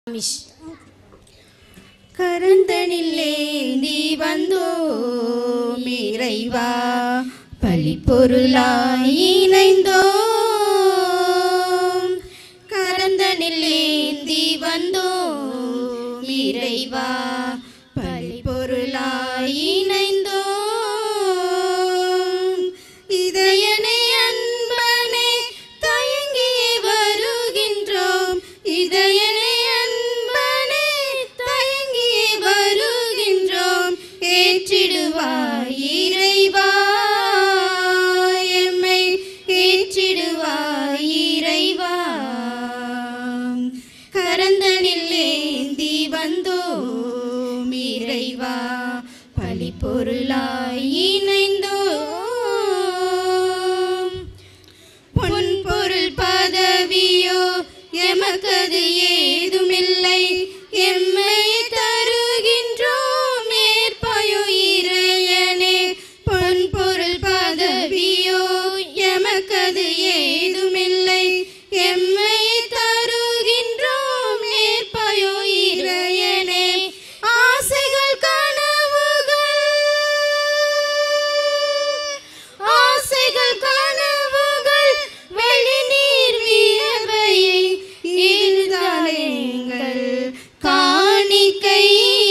கரந்தனில்லேந்தி வந்தோம் இறைவா, பழிப்பொருளாய் இணைந்தோம். கரந்தனில்லேந்தி வந்தோம் இறைவா, பழிப்பொருளாய் இணைந்தோம். இதயனே அன்பனே தயங்கி வருகின்றோம், இதயனே ஏற்றிடுவாய் இறைவா, எம்மை ஏற்றிடுவாய் இறைவா. கரந்தனில்லேந்தி வந்தோம் இறைவா, பழிப்பொருளாய் இணைந்தோம். பொன்பொருள் பதவியோ எமக்கது ஏதுமில்லை, எம்மை தருகின்றோம் ஏற்பயோ இறையனே. பொன்பொருள் பதவியோ எமக்கது ஏதுமில்லை, எம்மை தருகின்றோம் ஏற்பயோ இறையனே. ஆசைகள் கனவுகள் வெளிநீர் வியர்வையை, இதுதான் எங்கள் காணிக்கை,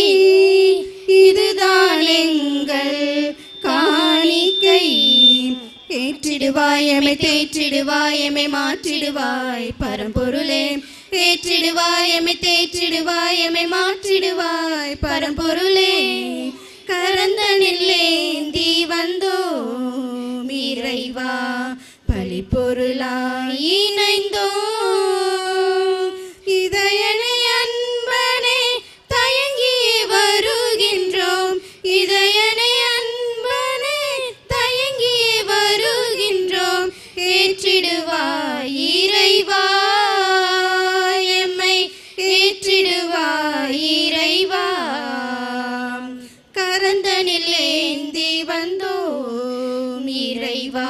இதுதான் எங்கள் காணிக்கை. ஏற்றிடுவாய் எமை, தேற்றிடுவாய் எமை, மாற்றிடுவாய் பரம்பொருளே. ஏற்றிடுவாய் எமை, தேற்றிடுவாய் எமை, மாற்றிடுவாய் பரம்பொருளே. கரந்தனில்லேந்தி வந்தோம் இறைவா, பழிப்பொருளாய் இணைந்தோம். இதயனே அன்பனே தயங்கி வருகின்றோம், இதயனே அன்பனே தயங்கி வருகின்றோம். ஏற்றிடுவாய் இறைவா, எம்மை ஏற்றிடுவாய் இறைவா. கரந்தனில்லேந்தி வந்தோம் இறைவா,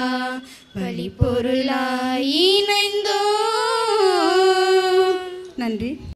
பழிப்பொருளாய் இணைந்தோம். நன்றி.